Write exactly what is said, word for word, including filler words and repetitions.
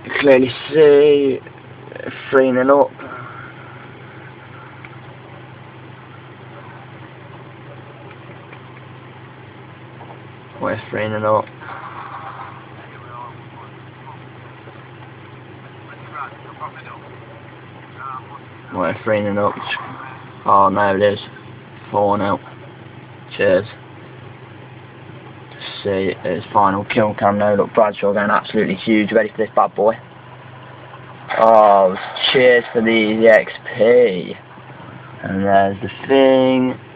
You can clearly see three nil up. We're three nil up. We're three nil up. Oh no, it is four nil. Cheers. See his final kill cam now. Look, Bradshaw going absolutely huge, ready for this bad boy. Oh, cheers for the X P. And there's the thing.